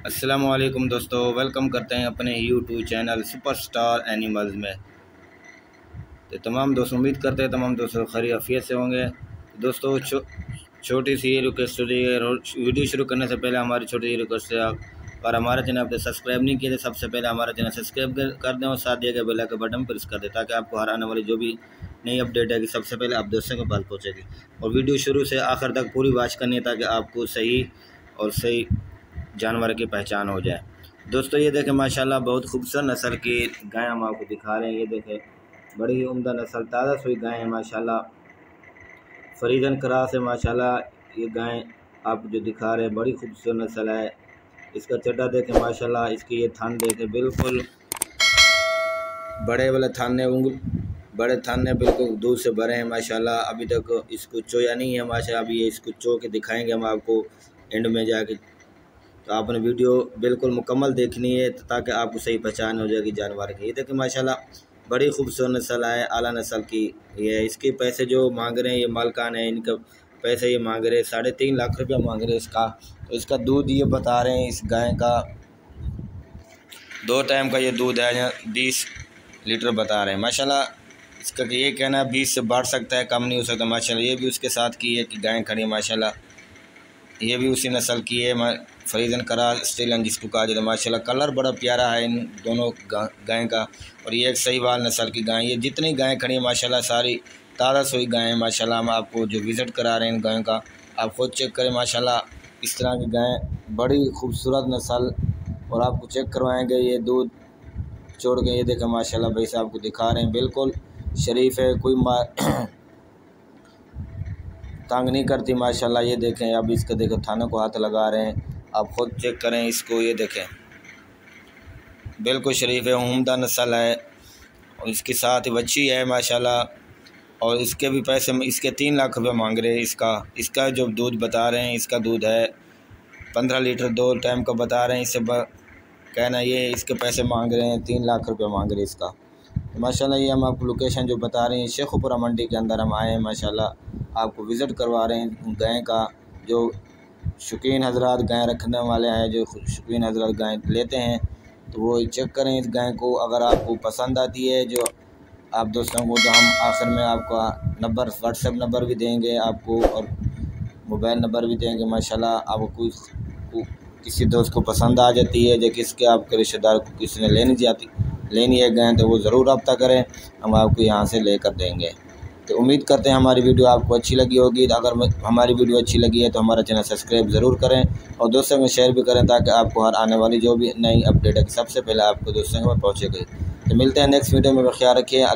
अस्सलामुअलैकुम दोस्तों, वेलकम करते हैं अपने यूट्यूब चैनल सुपरस्टार एनिमल्स में। तो तमाम दोस्तों उम्मीद करते हैं तमाम दोस्तों खैरियत आफियत से होंगे। दोस्तों छोटी सी रिक्वेस्ट है, वीडियो शुरू करने से पहले हमारी छोटी सी रिक्वेस्ट है, और हमारा चैनल आपने सब्सक्राइब नहीं किया तो सबसे पहले हमारा चैनल सब्सक्राइब कर दें और साथ दिए गए बेल आइकन बटन प्रेस कर दें, ताकि आपको हर आने वाली जो भी नई अपडेट है कि सबसे पहले आप दोस्तों के पास पहुँचेगी। और वीडियो शुरू से आखिर तक पूरी वॉच करनी है, ताकि आपको सही और सही जानवर की पहचान हो जाए। दोस्तों ये देखें माशाल्लाह बहुत खूबसूरत नस्ल की गाय हम आपको दिखा रहे हैं। ये देखें बड़ी ही उम्दा नस्ल ताज़ा सुई गाय है माशाल्लाह, फरीदन क्रॉस है माशाल्लाह। ये गाय आप जो दिखा रहे हैं बड़ी खूबसूरत नस्ल है। इसका चड्डा देखें माशाल्लाह, इसकी ये थान देखें बिल्कुल बड़े वाले थान है, बड़े थान बिल्कुल दूध से भरे हैं माशाल्लाह। अभी तक इसको चोया नहीं है माशाल्लाह, अभी ये इसको चो के दिखाएंगे हम आपको एंड में जाके। तो आपने वीडियो बिल्कुल मुकम्मल देखनी है ताकि आपको सही पहचान हो जाएगी जानवर की। ये देखिए माशाल्लाह बड़ी खूबसूरत नस्ल है, आला नस्ल की। ये इसके पैसे जो मांग रहे हैं, ये मालकान है, इनका पैसे ये मांग रहे हैं 3.5 लाख रुपया मांग रहे हैं इसका। तो इसका दूध ये बता रहे हैं, इस गाय का 2 टाइम का ये दूध है, 20 लीटर बता रहे हैं माशाल्लाह। इसका ये कहना है 20 से बढ़ सकता है, कम नहीं हो सकता माशाल्लाह। ये भी उसके साथ की है कि गाय खड़ी है माशाल्लाह, ये भी उसी नस्ल की है, फरीदन क्रॉस ऑस्ट्रेलियन जिसको कहा जाता है माशाल्लाह। कलर बड़ा प्यारा है इन दोनों गाय का, और ये एक सहीवाल नस्ल की गाय। ये जितनी गायें खड़ी हैं माशाल्लाह सारी ताज़ा सोई गायें माशाल्लाह। हम आपको जो विज़िट करा रहे हैं इन गायों का, आप खुद चेक करें माशाल्लाह। इस तरह की गायें बड़ी खूबसूरत नस्ल, और आपको चेक करवाएँगे ये दूध छोड़ के। ये देखें माशाल्लाह भाई साहब आपको दिखा रहे हैं, बिल्कुल शरीफ है, कोई तंग नहीं करती माशाल्लाह। ये देखें अब इसके देखें थानों को हाथ लगा रहे हैं, आप खुद चेक करें इसको। ये देखें बिल्कुल शरीफ है, उम्दा नस्ल है, और इसके साथ बच्ची है माशाल्लाह। और इसके भी पैसे इसके 3 लाख रुपये मांग रहे हैं इसका जो दूध बता रहे हैं, इसका दूध है 15 लीटर 2 टाइम का बता रहे हैं। इससे कहना ये इसके पैसे मांग रहे हैं 3 लाख रुपये मांग रहे हैं इसका। तो माशाल्लाह ये हम आपको लोकेशन जो बता रहे हैं शेखुपुरा मंडी के अंदर हम आए हैं माशाल्लाह, आपको विज़िट करवा रहे हैं गाय का। जो शौकीन हजरात गाय रखने वाले हैं, जो शौकीन हजरात गाय लेते हैं, तो वो चेक करें इस गाय को। अगर आपको पसंद आती है जो आप दोस्तों को, तो हम आखिर में आपका नंबर व्हाट्सएप नंबर भी देंगे आपको, और मोबाइल नंबर भी देंगे माशाल्लाह। आपको किसी दोस्त को पसंद आ जाती है, जो किसके आपके रिश्तेदार को किसी ने लेनी है गाय, तो वो ज़रूर रब्ता करें, हम आपको यहाँ से लेकर देंगे। तो उम्मीद करते हैं हमारी वीडियो आपको अच्छी लगी होगी। अगर हमारी वीडियो अच्छी लगी है तो हमारा चैनल सब्सक्राइब ज़रूर करें, और दोस्तों में शेयर भी करें, ताकि आपको हर आने वाली जो भी नई अपडेट है सबसे पहले आपको दोस्तों में पहुँचेगी। तो मिलते हैं नेक्स्ट वीडियो में, ख्याल रखिए।